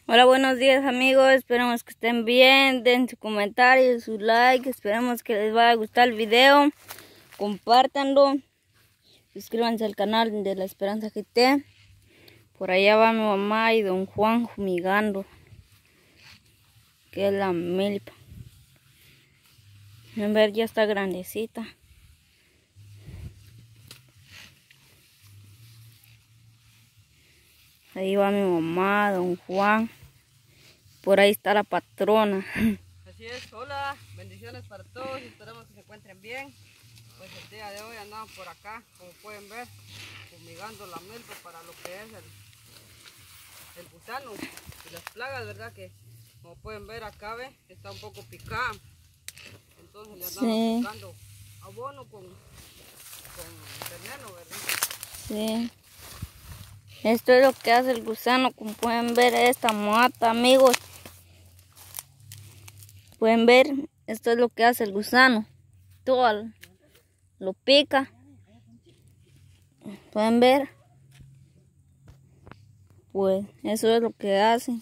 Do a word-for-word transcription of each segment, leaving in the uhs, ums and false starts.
Hola, buenos días amigos, esperemos que estén bien, den su comentario, su like, esperemos que les vaya a gustar el video, compártanlo, suscríbanse al canal de La Esperanza G T. Por allá va mi mamá y don Juan fumigando, que es la milpa. En ver, ya está grandecita. Ahí va mi mamá, don Juan. Por ahí está la patrona. Así es, hola, bendiciones para todos, esperamos que se encuentren bien. Pues el día de hoy andamos por acá, como pueden ver, fumigando la milpa para lo que es el, el gusano y las plagas, ¿verdad? Que como pueden ver acá, ve, está un poco picada. Entonces le andamos Sí. buscando abono con, con veneno, ¿verdad? Sí. Esto es lo que hace el gusano, como pueden ver esta mata, amigos. Pueden ver, esto es lo que hace el gusano. Todo lo pica. Pueden ver. Pues eso es lo que hace.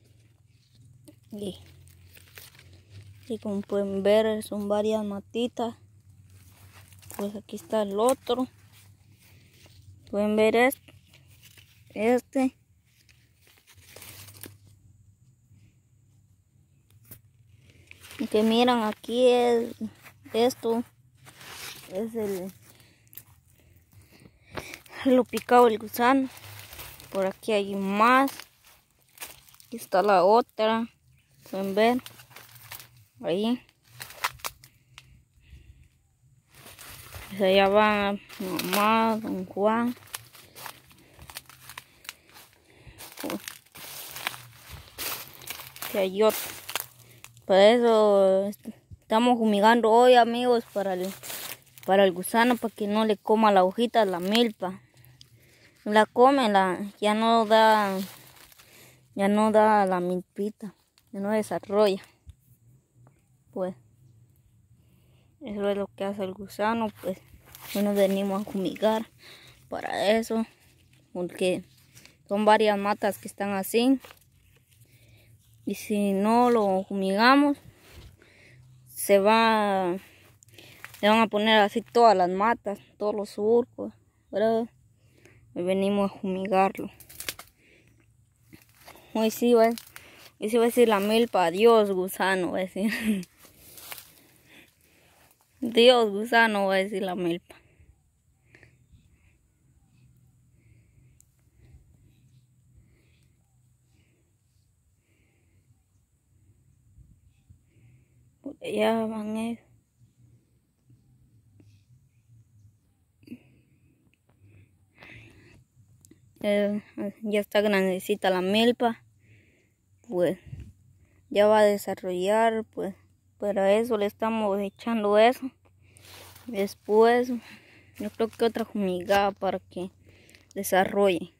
Y, y como pueden ver, son varias matitas. Pues aquí está el otro. Pueden ver este. Este. Y que miran aquí es esto. Es el lo picado el gusano. Por aquí hay más. Aquí está la otra. Pueden ver. Ahí. Pues allá va mi mamá, don Juan. Que hay otro. Por eso estamos fumigando hoy, amigos, para el, para el gusano, para que no le coma la hojita, la milpa. La come, la, ya no da, ya no da la milpita, ya no desarrolla. Pues eso es lo que hace el gusano, pues hoy nos venimos a fumigar para eso, porque son varias matas que están así. Y si no lo fumigamos, se va, le van a poner así todas las matas, todos los surcos, ¿verdad? Hoy venimos a fumigarlo. Hoy sí va, hoy sí va a decir la milpa, adiós gusano, va a decir. Dios gusano, va a decir la milpa. Por allá van ellos. Eh, ya está grandecita la milpa, pues ya va a desarrollar, pues para eso le estamos echando eso. Después yo creo que otra fumigada para que desarrolle.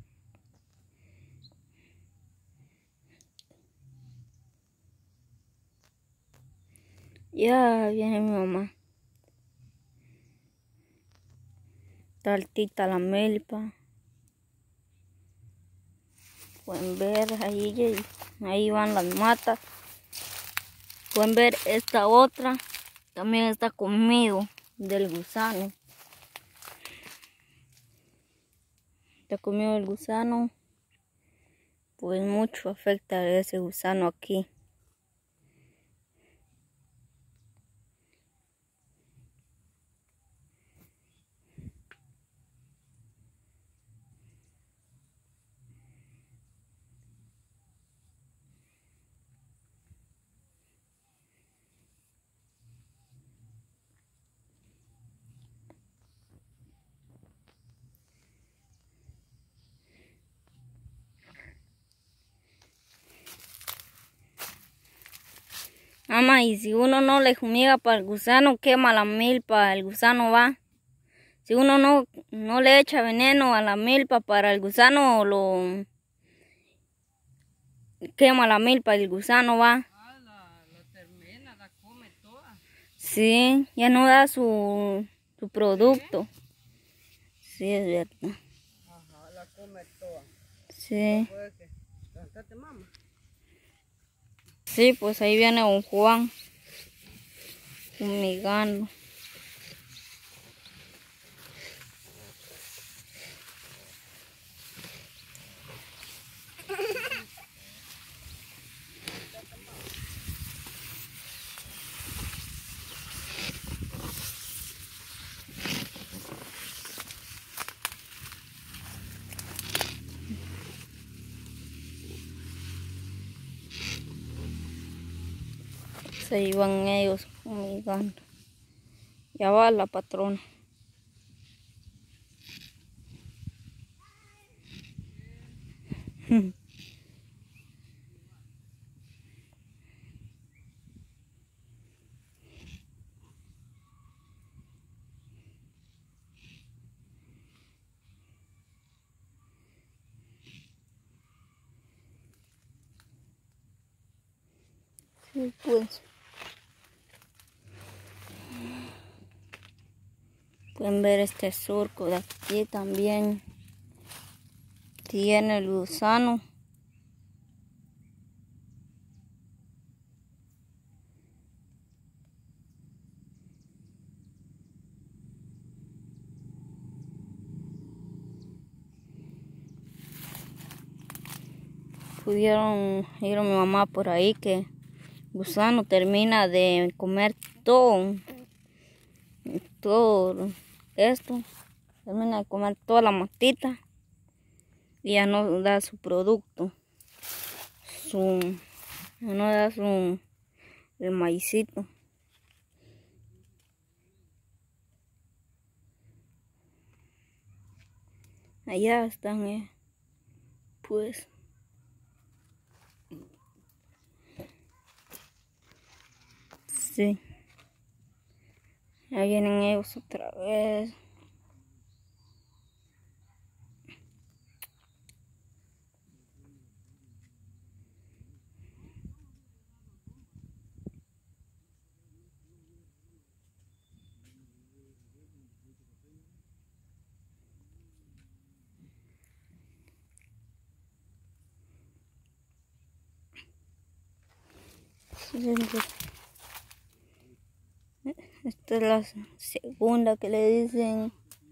Ya viene mi mamá. Está altita la milpa. Pueden ver ahí, ahí van las matas. Pueden ver esta otra. También está conmigo del gusano. Está conmigo el gusano. Pues mucho afecta a ese gusano aquí. Mamá, y si uno no le fumiga para el gusano, quema la milpa, el gusano va. Si uno no, no le echa veneno a la milpa para el gusano, lo quema la milpa, el gusano va. Ah, la, la termina, la come toda. Sí, ya no da su, su producto. Sí, es verdad. Ajá, la come toda. Sí. Puede que Levantate, mamá. Sí, pues ahí viene don Juan fumigando. Se iban ellos fumigando. Ya va la patrona. Sí, pues. Pueden ver este surco de aquí también. Tiene el gusano. Pudieron ir a mi mamá por ahí que el gusano termina de comer todo. Todo esto. Termina de comer toda la matita. Y ya no da su producto. Su... No da su... El maicito. Allá están, eh. Pues. Sí. Ahí vienen ellos otra vez. Esta es la segunda que le dicen.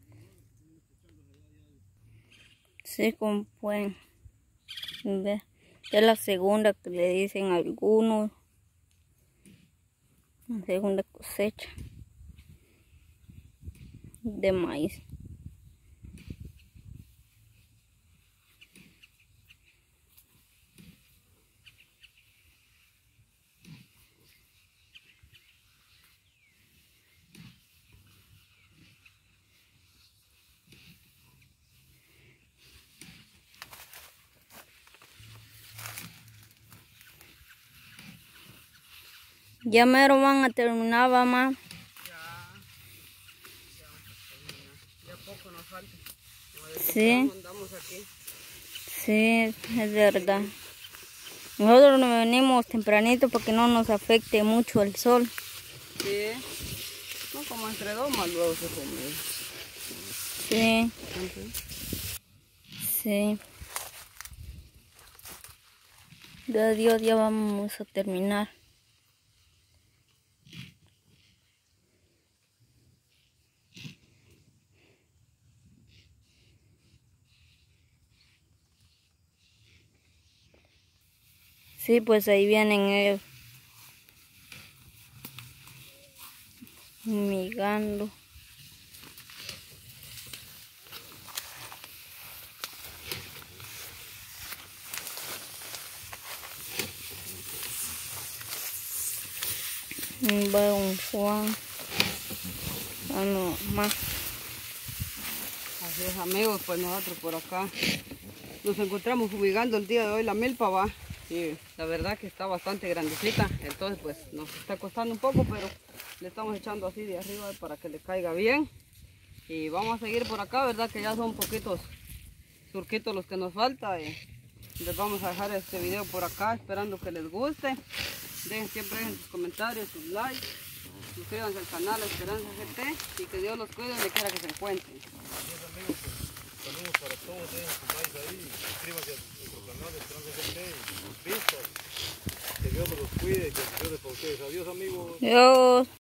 Sí, como pueden ver. Es la segunda que le dicen a algunos. La segunda cosecha de maíz. Ya mero van a terminar, mamá. Ya, ya vamos a terminar. Ya poco nos falta. Sí. Andamos aquí. Sí, es verdad. Nosotros nos venimos tempranito para que no nos afecte mucho el sol. Sí. No, como entre dos más luego se come. Sí. Uh-huh. Sí. Ya Dios, ya vamos a terminar. Sí, pues ahí vienen ellos. Fumigando. Va un Juan. Ah, no, más. Así es, amigos, pues nosotros por acá nos encontramos fumigando el día de hoy la milpa, va. Y la verdad que está bastante grandecita, entonces pues nos está costando un poco, pero le estamos echando así de arriba para que le caiga bien. Y vamos a seguir por acá, verdad que ya son poquitos surquitos los que nos falta. Y les vamos a dejar este video por acá, esperando que les guste. Dejen siempre en sus comentarios, sus likes. Suscríbanse al canal Esperanza G T y que Dios los cuide donde quiera que se encuentren. Amigos, pues, saludos para todos, dejen sus likes ahí, suscríbanse a nuestro canal Esperanza G T cuide, que Dios para ustedes. Adiós amigos. Adiós.